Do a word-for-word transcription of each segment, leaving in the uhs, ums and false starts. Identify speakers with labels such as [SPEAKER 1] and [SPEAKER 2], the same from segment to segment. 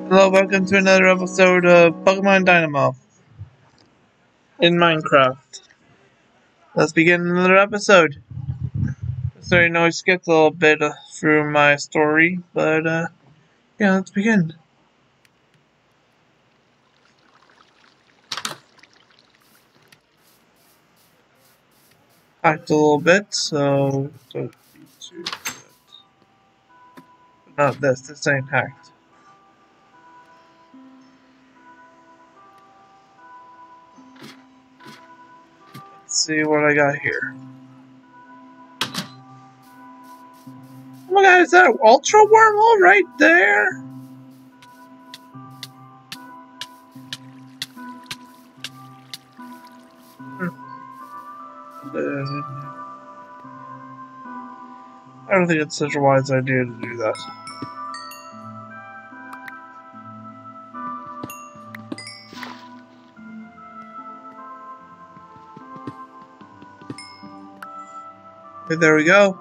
[SPEAKER 1] Hello, welcome to another episode of Pokemon Dynamo in Minecraft. Let's begin another episode. So you know, I skipped a little bit uh, through my story, but uh, yeah, let's begin. Hacked a little bit, so don't be too good. Not this, this ain't hacked. Let's see what I got here. Oh my god, is that an ultra wormhole right there? I don't think it's such a wise idea to do that. Okay, there we go.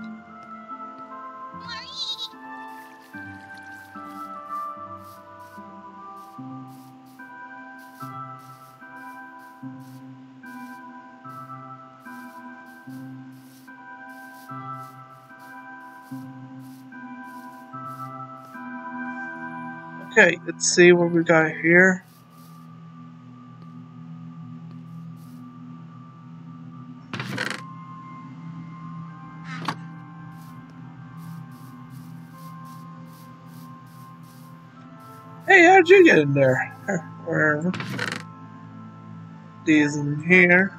[SPEAKER 1] Okay, let's see what we got here. Hey, how'd you get in there? Where? These in here.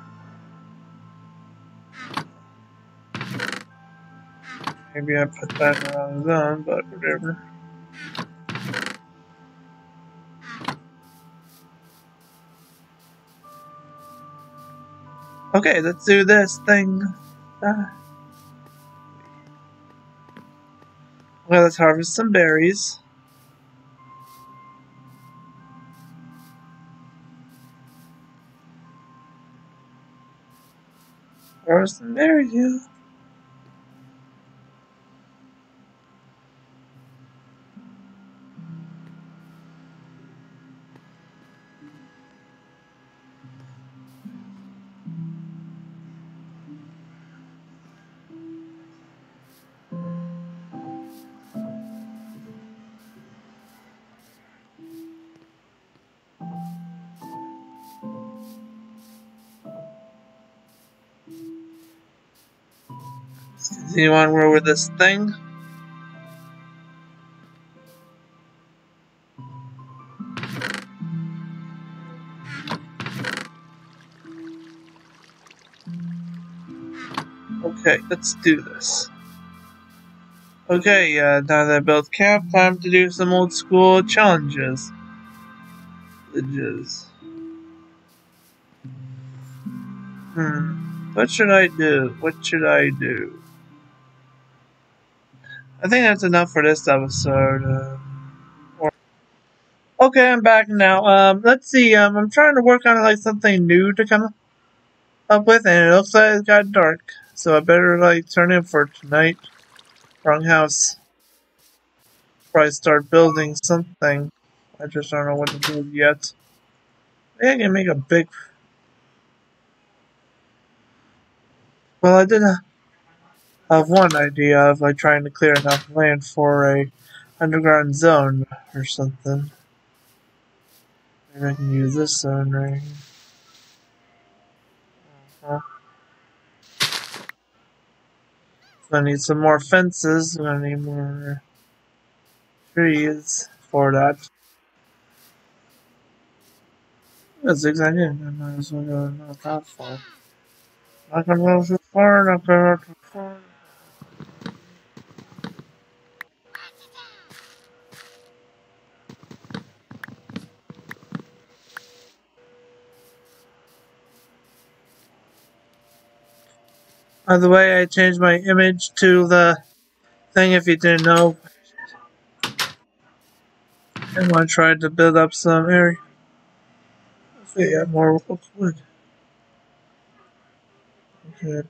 [SPEAKER 1] Maybe I put that on his own, but whatever. Okay, let's do this thing. Uh, well, let's harvest some berries. Harvest some berries, yeah. Let's continue on with this thing. Okay, let's do this. Okay, uh, now that I built camp, time to do some old school challenges. Challenges. Hmm. What should I do? What should I do? I think that's enough for this episode. Uh, or okay, I'm back now. Um, let's see. Um, I'm trying to work on like something new to come up with, and it looks like it got dark. So I better like turn in for tonight. Wrong house. Probably start building something. I just don't know what to do yet. Maybe I can make a big. Well, I did have one idea of like trying to clear enough land for a underground zone or something. Maybe I can use this zone right here. Uh-huh. So I need some more fences. I need more trees for that. That's exactly it. I might as well go not that far. Not gonna go too far, not gonna go too far. By the way, I changed my image to the thing if you didn't know. And I tried to build up some area. So yeah, more wood. Okay.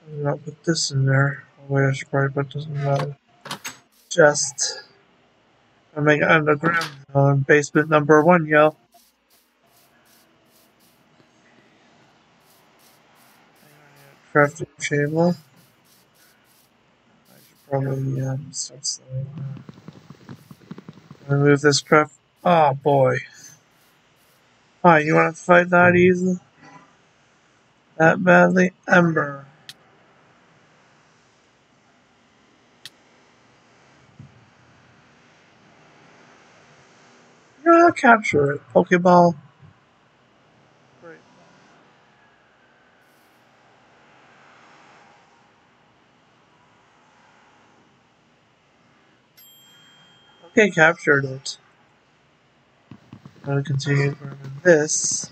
[SPEAKER 1] I'm gonna put this in there. Oh, wait, I should probably put this in the chest. I make it underground zone, basement number one, yo. Crafting table. I should probably um, start selling that. Remove this craft. Oh boy. Hi, you want to fight that easy? That badly? Ember. Yeah, I'll capture it. Pokeball. Great. Okay, captured it. I'm gonna continue grabbing this.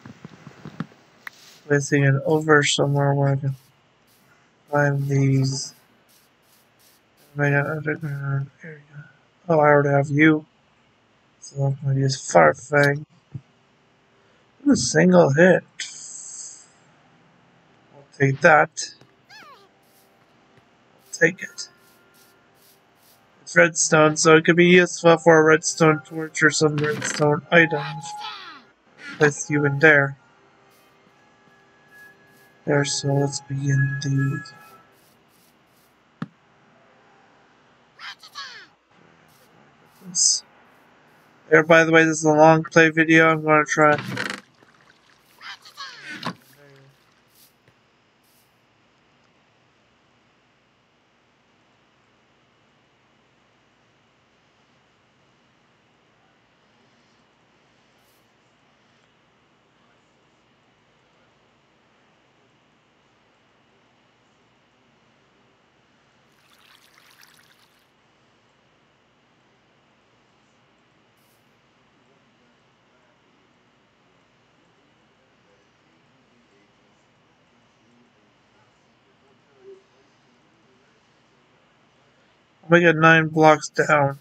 [SPEAKER 1] Placing it over somewhere where I can find these. Make an underground area. Oh, I already have you. So I'm gonna use Farfang. A single hit. I'll take that. I'll take it. It's redstone, so it could be useful for a redstone torch or some redstone items. Place you in there. There, so let's begin these. This. There, by the way, this is a long play video. I'm gonna try. I'll make it nine blocks down.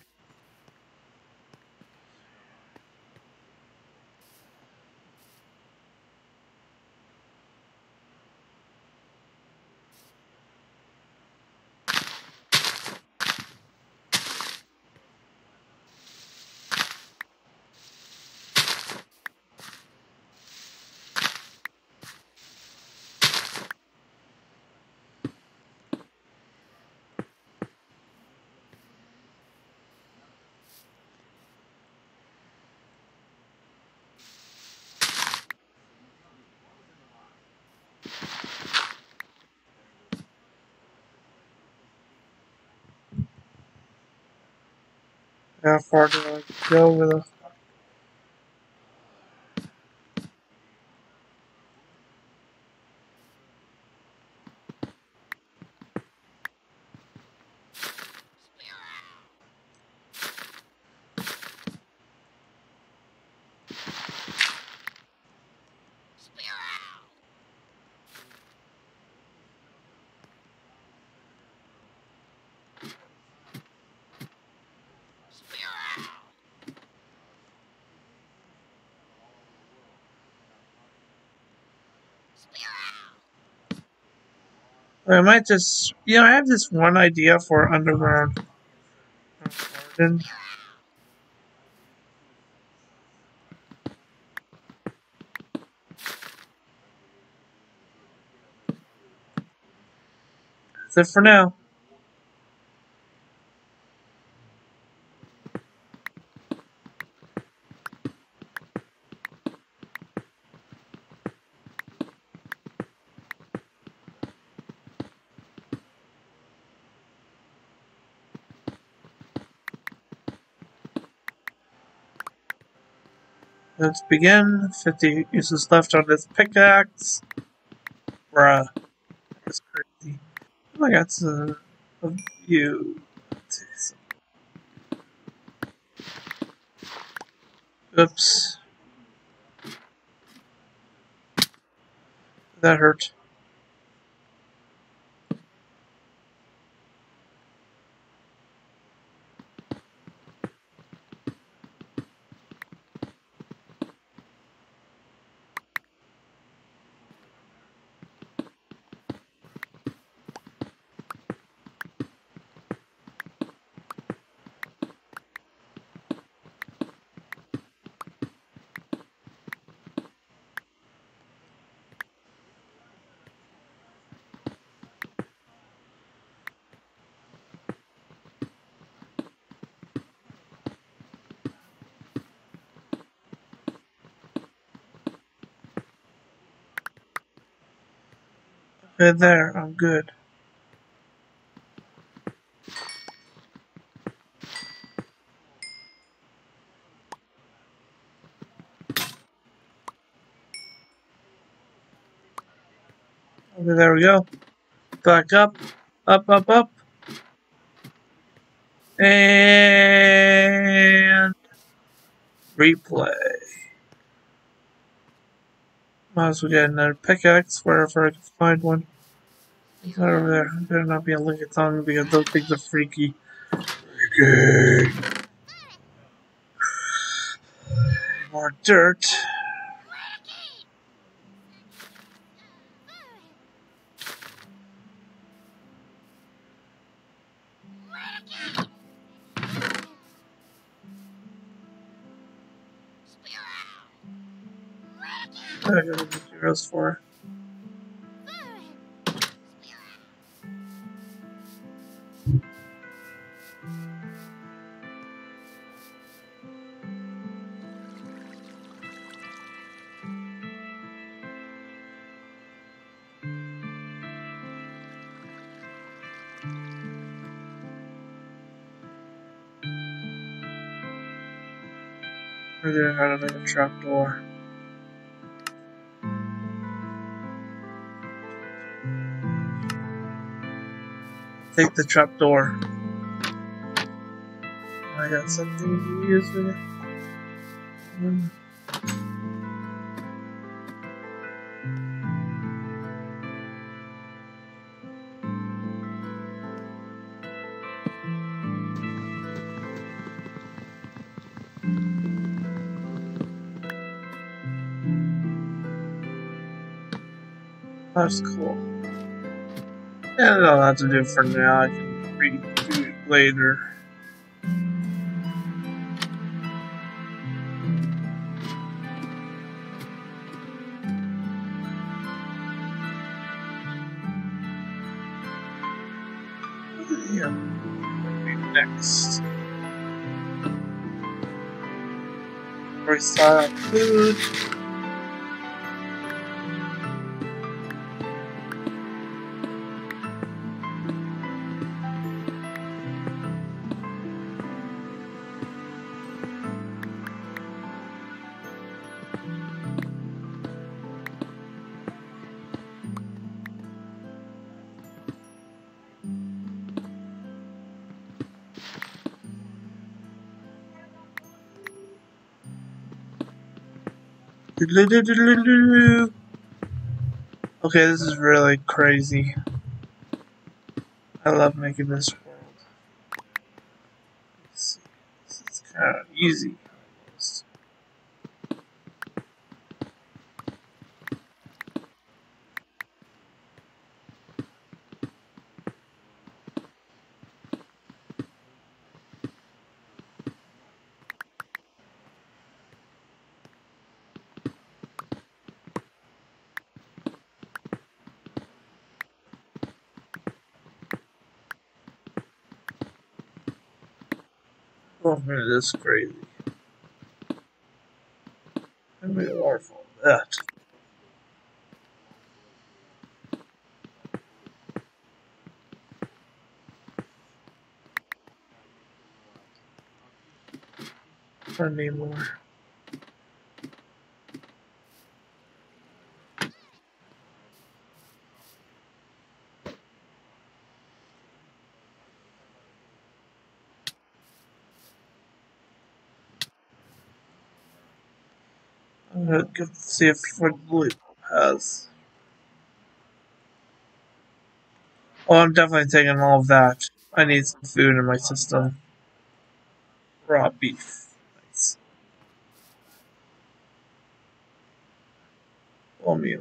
[SPEAKER 1] How far do I go with a I might just, you know, I have this one idea for underground garden. That's it for now. Let's begin. fifty uses left on this pickaxe. Bruh. That's crazy. Oh my god, a, a view. Oops. That hurt. Good there, I'm good. Okay, there we go. Back up, up, up, up. And replay. Might as well get another pickaxe wherever I can find one. Right over there. Better not be a Lickitung because those things are freaky. Freaky. More dirt. I got materials for. Figure out how to make a trapdoor. Take the trapdoor. I got something to use for it. Mm. That's cool. Yeah, that'll have to do for now. I can redo it later. Yeah. Next. Restock food. Okay, this is really crazy. I love making this world. Let's see. This is kind of easy. Oh man, this is crazy. I made a waterfall of that. I need more. I'm gonna go see if what Blue has. Oh, I'm definitely taking all of that. I need some food in my system. Raw beef. Nice. Full meal.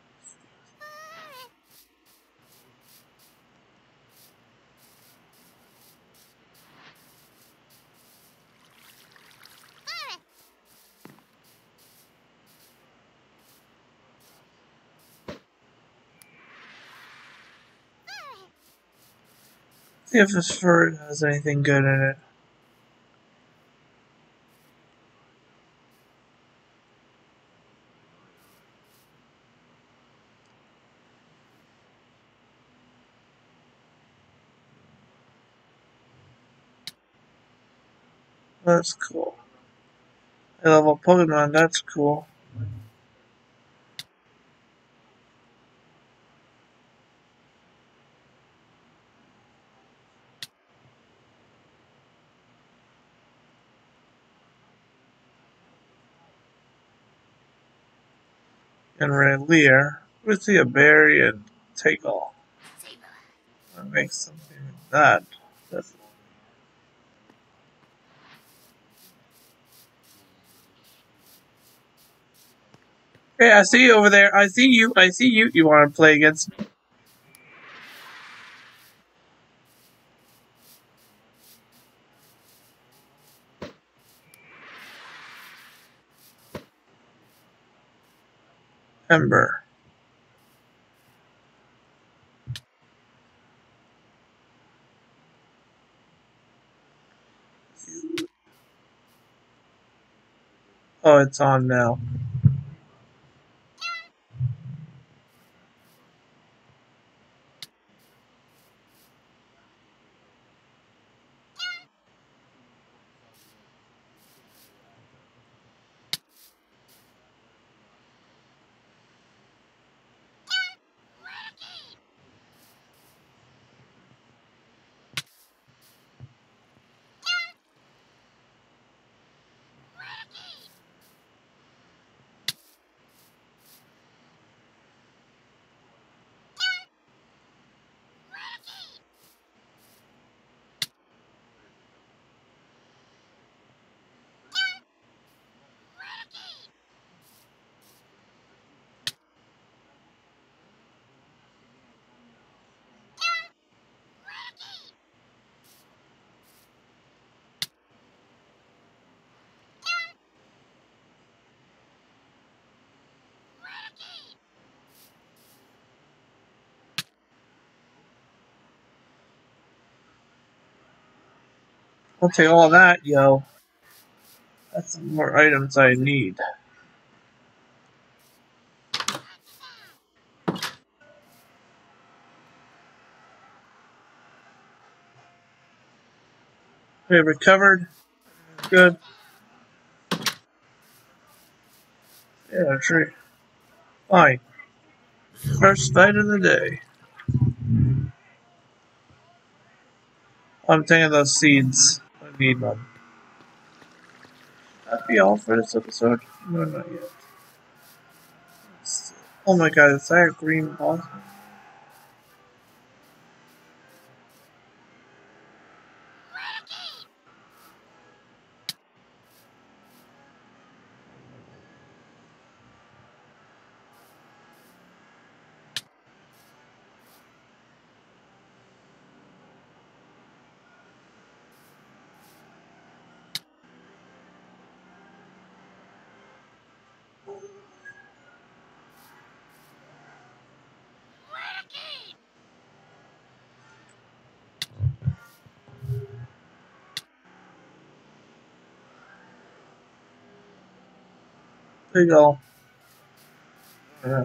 [SPEAKER 1] See if this fruit has anything good in it. That's cool. I level Pokemon, that's cool. And Rayleigh, we see a berry and take all. I make something like that. That's Hey, I see you over there. I see you. I see you. You want to play against me? Ember. Oh, it's on now. I'll take all that, yo. That's some more items I need. We recovered. Good. Yeah, true. Fine. First fight of the day. I'm taking those seeds. I need them. That'd be all for this episode. No, not yet. Oh my god, is that a green boss? There you go. Yeah.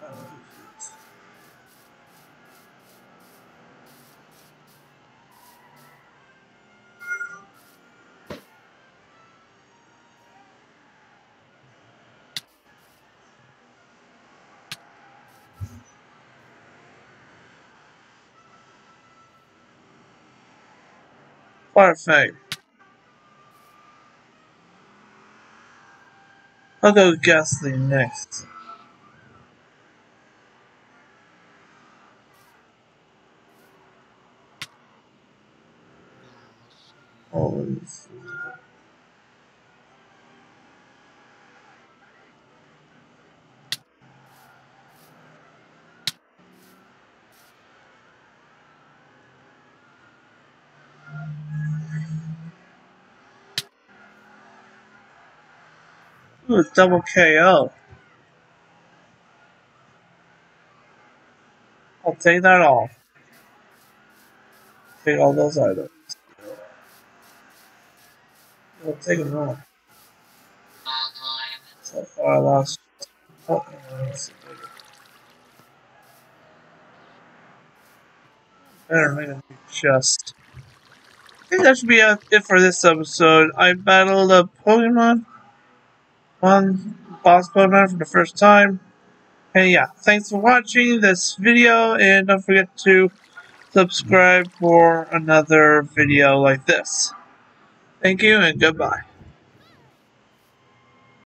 [SPEAKER 1] Perfect. I'll go Ghastly next. Oh, ooh, double K O. I'll take that off. Take all those items. I'll take them all. So far, I lost. Oh, better make a new chest. think that should be uh, it for this episode. I battled a Pokemon, one boss Pokemon for the first time. And yeah, thanks for watching this video, and don't forget to subscribe for another video like this. Thank you and goodbye.